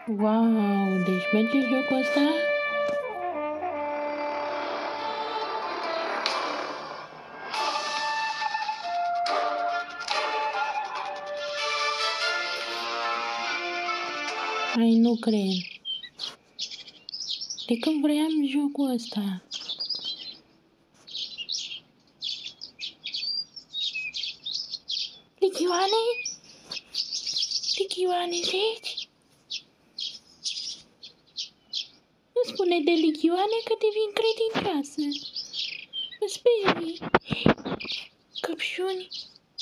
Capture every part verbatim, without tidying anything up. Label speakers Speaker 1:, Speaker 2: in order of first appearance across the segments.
Speaker 1: Wow, deci merge jocul ăsta? Ai, nu cred. De când vreau jocul ăsta? Lichioane? Lichioane zici? Nu spune de lichioane că devin credincioasă. Mă sperii. Căpșuni.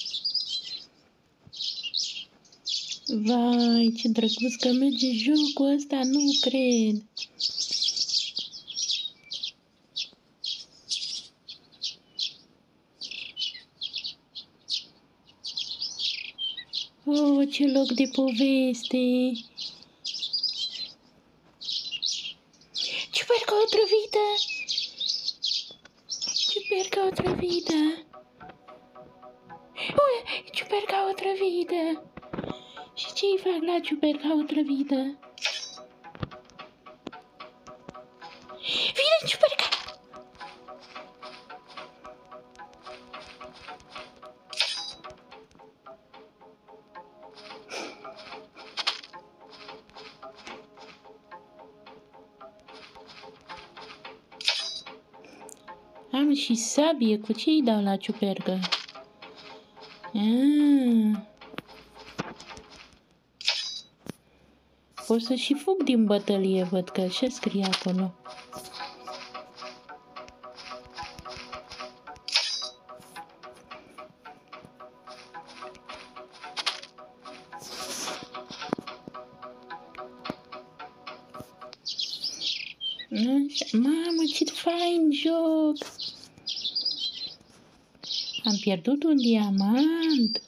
Speaker 1: Vai, ce drăguț că merge jocul ăsta, nu cred. Oh, ce loc de poveste. Ciuperca otrăvită. Ciuperca otrăvită. Ui, ciuperca otrăvită. Și ce-i fac la ciuperca otrăvită? Vine ciuperca! Am și sabie, cu ce îi dau la ciupercă? Ah. Pot să și fug din bătălie, văd că ce scrie acolo. Așa. Mamă, ce fain joc! Am pierdut un diamant.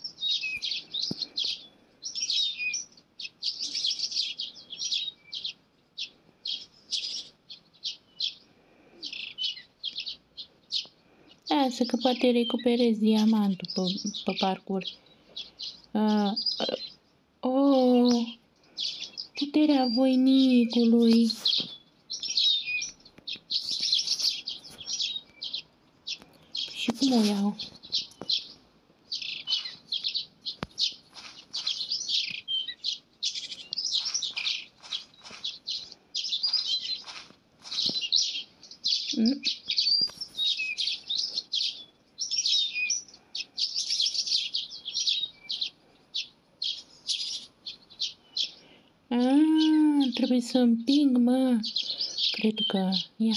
Speaker 1: Lasă că poate recuperez diamantul pe, pe parcurs. Uh, uh, oh, puterea voinicului. Și cum o iau? Mm. Ah, trebuie să împing, mă. Cred că... Ia.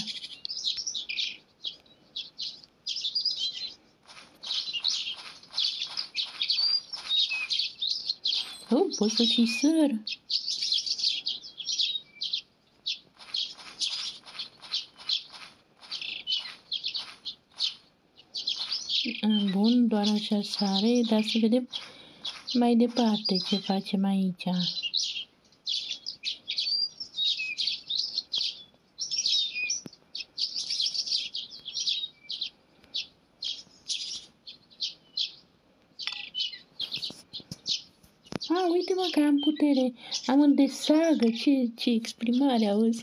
Speaker 1: Oh, pot să și săr. Bun, doar așa sare, dar să vedem mai departe ce facem aici. Ah, uite-mă că am putere. Am un desagă. Ce, ce exprimare, auzi?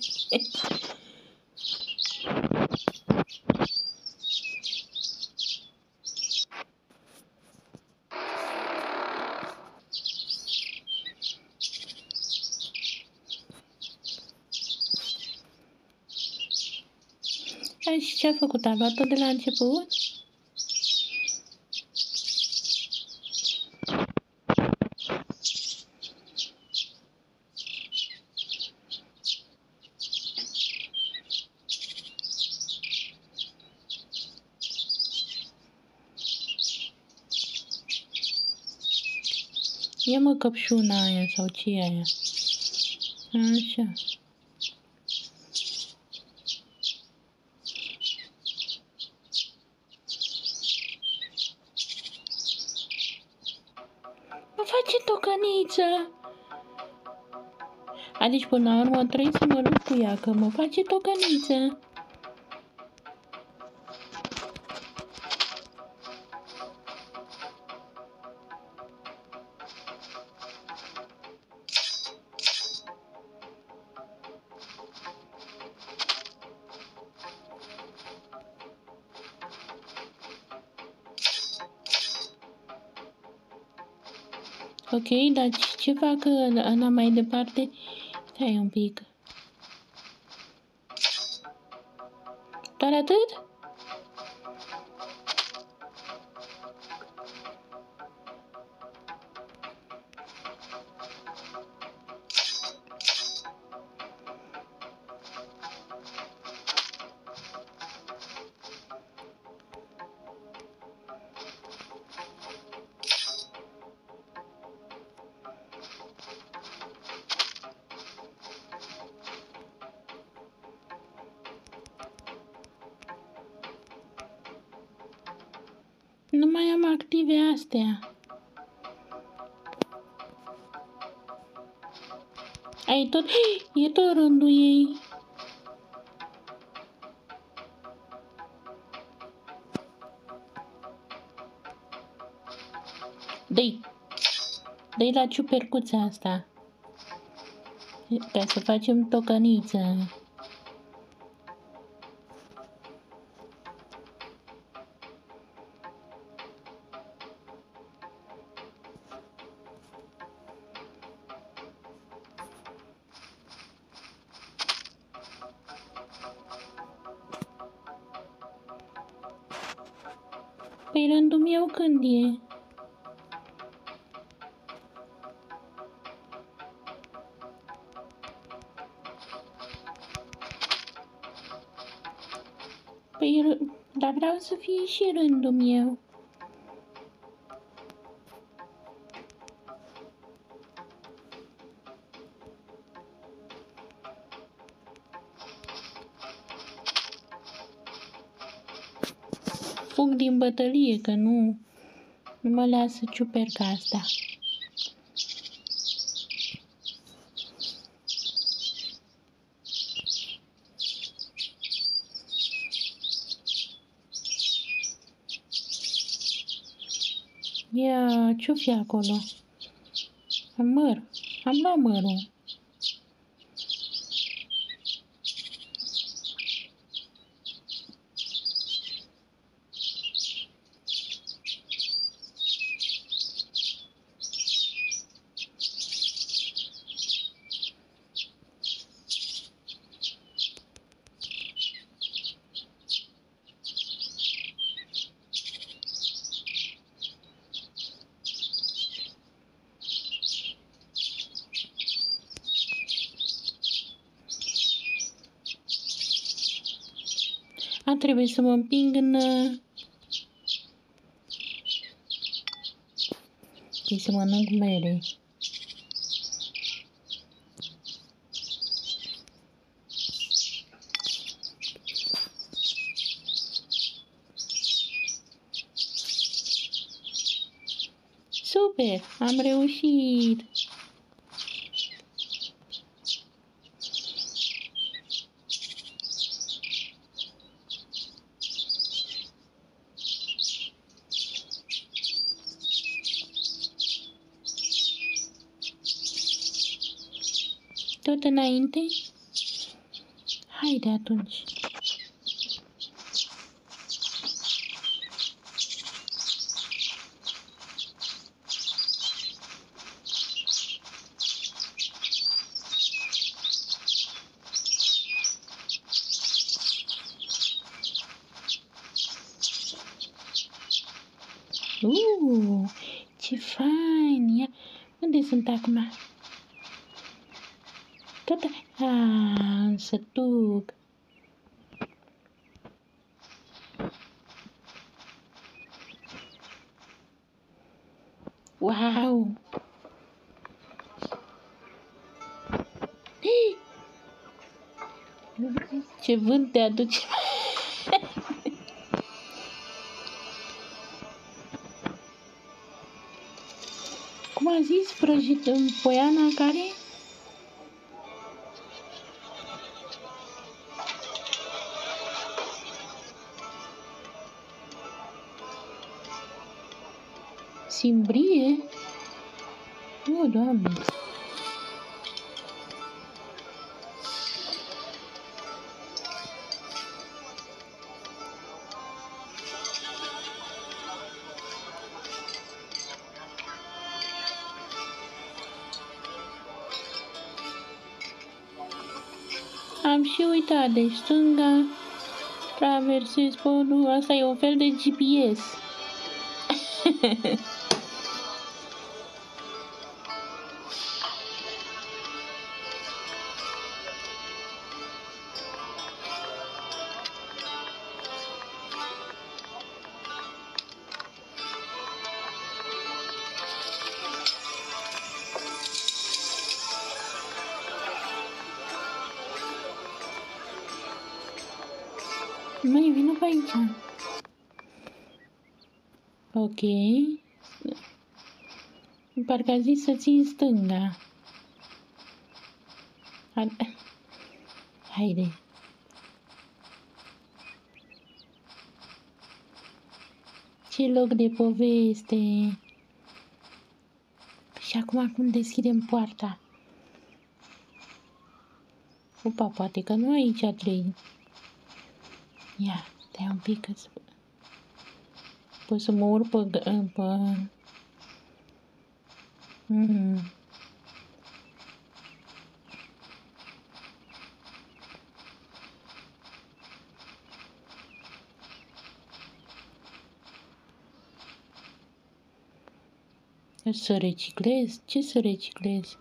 Speaker 1: Și ce a făcut? A luat-o de la început? Ia mă căpșuna aia sau ce e aia? Așa. Mă face tocăniță! Adici până la urmă trebuie să mă lupt cu ea, că mă face tocăniță. Ok, dar ce fac Ana mai departe? Stai un pic. Doar atât? Nu mai am active astea. Ai tot... E tot rândul ei. Dă-i. Dă-i la ciupercuța asta. Ca să facem tocăniță. Păi rândul meu când e? Păi, dar vreau să fie și rândul meu. Fug din bătălie, că nu, nu mă lasă ciuperca asta. Ia, ce-o fi acolo? Am măr. Am luat mărul. A, trebuie să mă împing în... Trebuie să mănânc mere. Super! Am reușit! Tot înainte? Haide atunci. Uh, ce fain! Ia, unde sunt acum? Tot... Ah, să duc. Wow! Ce vânt te aduce! Cum a zis prăjit în poiana care? Simbrie? O, Doamne! Am și uitat, deci stânga, traversez podul, asta e un fel de G P S. Măi, vină pe aici. Ok. Parcă a zis să țin stânga. Haide. Ce loc de poveste. Și acum cum deschidem poarta? Opa, poate că nu aici trei. Ia, stai un pic că să... Pot să mă urc pe... pe... Mm. Să reciclez? Ce să reciclez?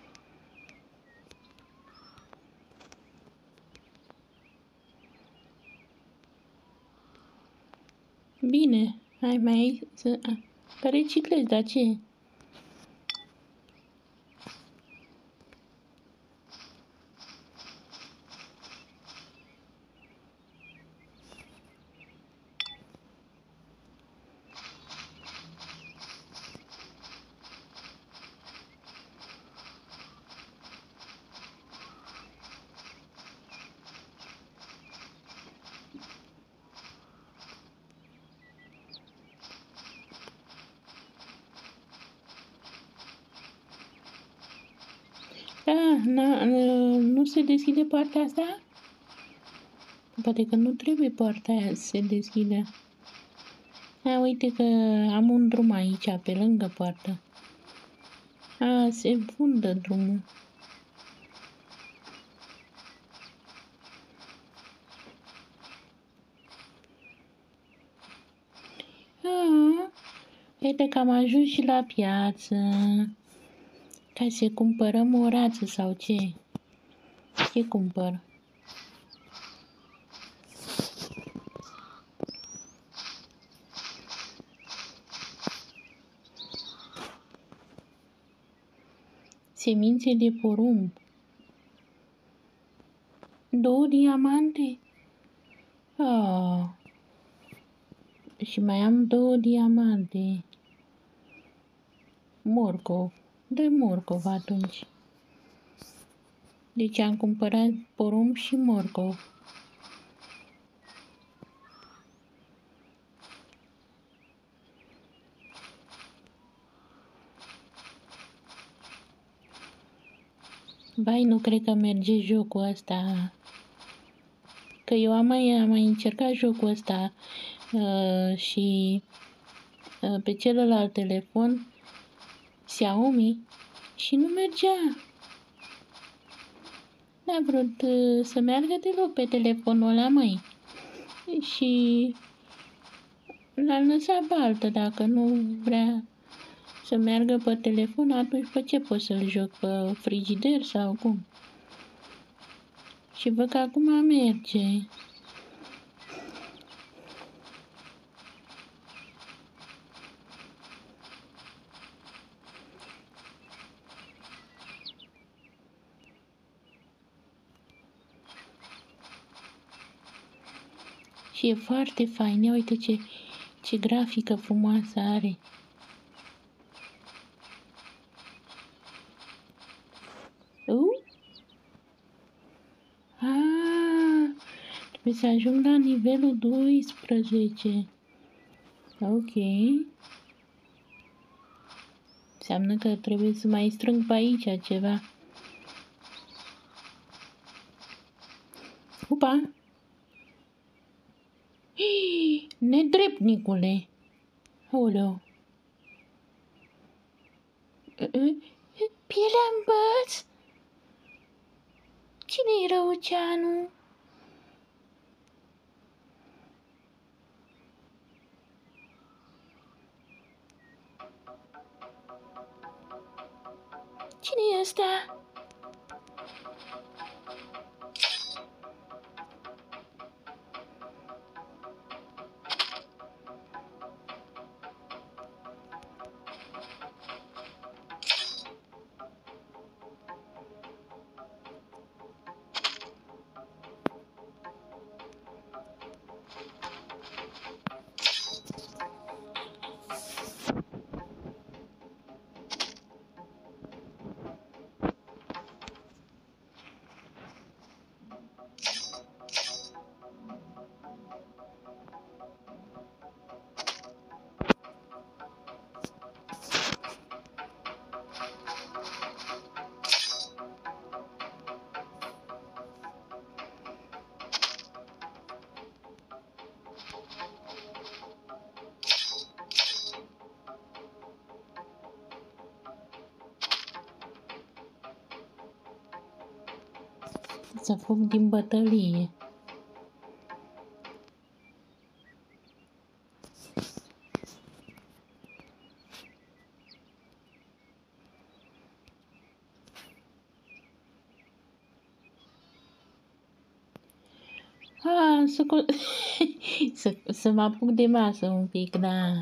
Speaker 1: Bine, hai mai să... Că reciclez, dar ce? Da, na, nu se deschide partea asta? Poate că nu trebuie partea aia să se deschide. A, uite că am un drum aici, pe lângă poartă. A, se fundă drumul. A, uite că am ajuns și la piață. Ca să cumpărăm o rață sau ce? Ce cumpăr? Semințe de porumb. Două diamante? Ah. Și mai am două diamante. Morcov. Dă morcov atunci. Deci am cumpărat porumb și morcov. Bai, nu cred că merge jocul ăsta. Că eu am mai, am mai încercat jocul ăsta uh, și uh, pe celălalt telefon, Xiaomi, și nu mergea. N-a vrut uh, să meargă deloc pe telefonul ăla, măi. Și l-am lăsat pe altă. Dacă nu vrea să meargă pe telefon, atunci pe ce pot să-l joc? Pe frigider sau cum? Și văd că acum merge. Și e foarte fain. Ia uite ce, ce grafică frumoasă are. Uh? Ah, trebuie să ajung la nivelul doisprezece. Ok. Înseamnă că trebuie să mai strâng pe aici ceva. Upa! Hii, nedreptnicule! Aoleu! Pielea în băț? Cine nu-i Răuceanu? Cine e ăsta? Să fug din bătălie. Ah, să, să, să mă apuc de masă un pic, da.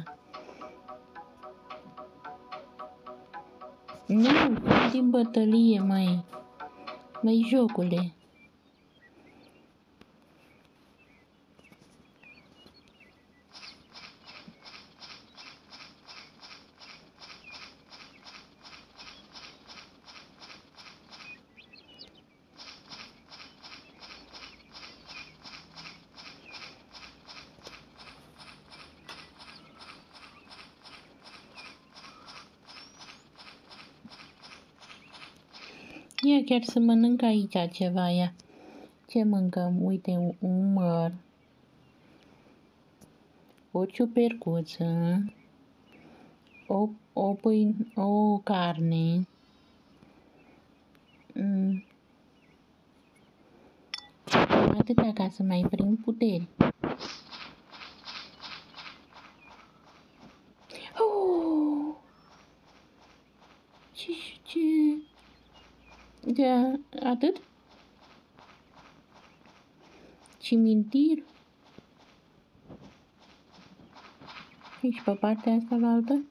Speaker 1: Nu, fug din bătălie, mai, mai jocule. Ia chiar să mănânc aici ceva, ia. Ce mâncăm? Uite, un măr, o ciupercuță, o, o, pâine, o carne, mm. Atâta ca să mai prind puteri. Oh! Ce, ce? Da, atât? Cimintir? Și pe partea asta la altă?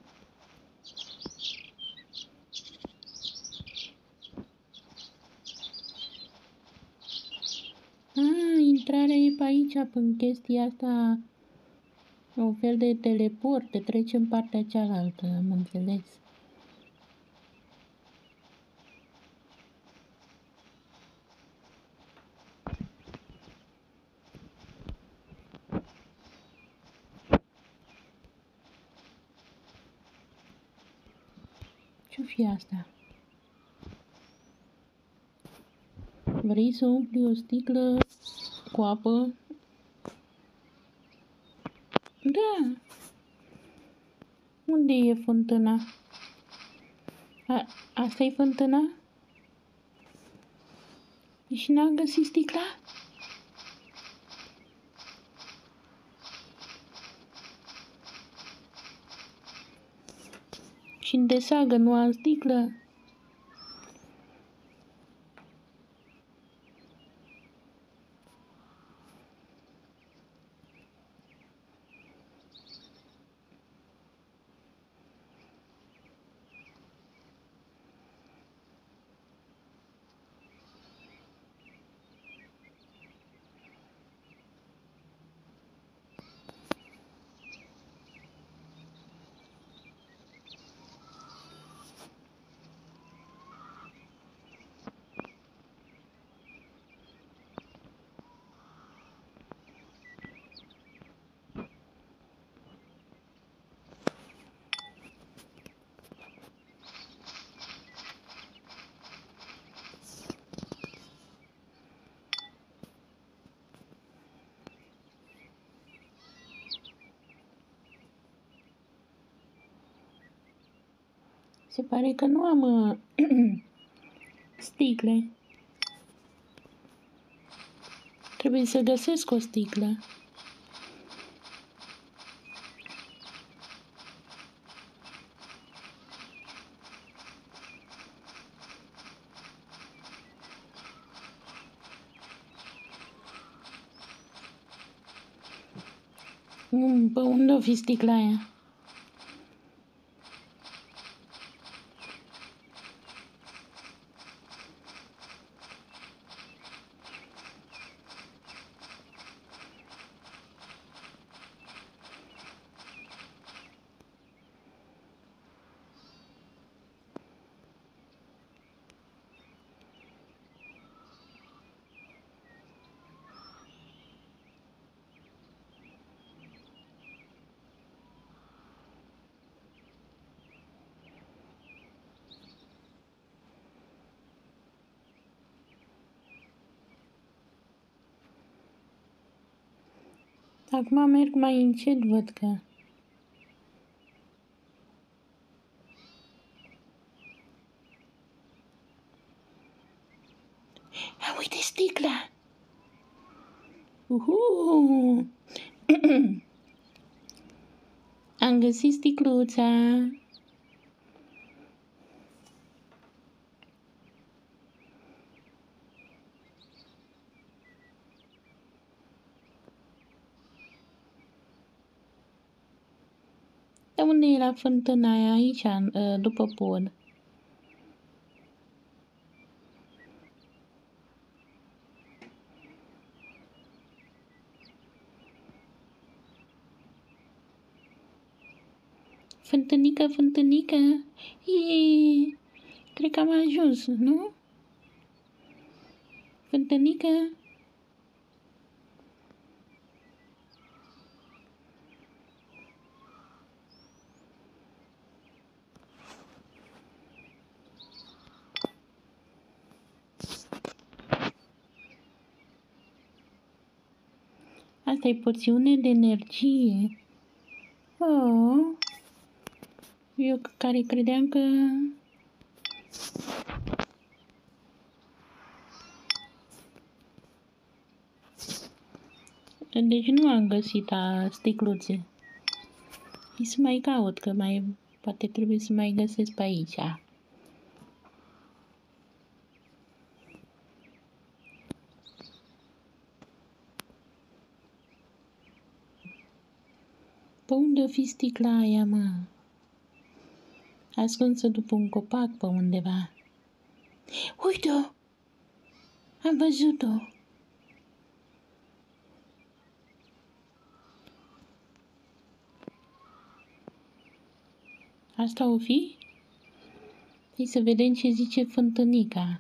Speaker 1: Ah, intrarea e pe aici, pe chestia asta, un fel de teleport, te trece în partea cealaltă, am înțeles. Ce-o fi asta? Vrei să umpli o sticlă cu apă? Da. Unde e fântâna? A, asta e fântâna? Și n-am găsit sticla? Și în desagă nu am sticlă? Se pare că nu am uh, sticle. Trebuie să găsesc o sticlă. Pe unde o fi sticla aia? Acum merg mai încet, văd că... A, uite sticla! Uhu! Am găsit sticluța! De unde era fântâna aia? Aici, după pod. Fântânică, fântânică, Iii, cred că am ajuns, nu? Fântânică. Asta e porțiune de energie. Oh, eu care credeam că... Deci nu am găsit a sticluțe. Hai să mai caut, că mai poate trebuie să mai găsesc pe aici. Pe unde o fi sticla aia, mă? Ascunsă după un copac pe undeva. Uite-o! Am văzut-o! Asta o fi? Hai să vedem ce zice fântânica.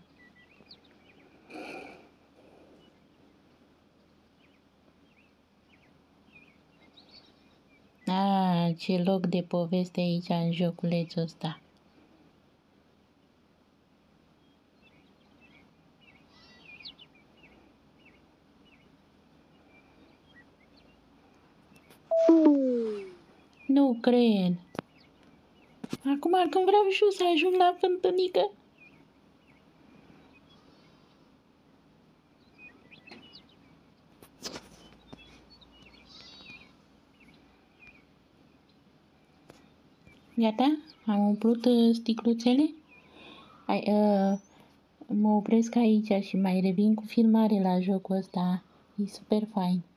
Speaker 1: Ah, ce loc de poveste aici în joculețul ăsta. Nu cred. Acum când vreau și eu să ajung la fântânică. Gata? Am umplut sticluțele? Hai, uh, mă opresc aici și mai revin cu filmare la jocul ăsta. E super fain.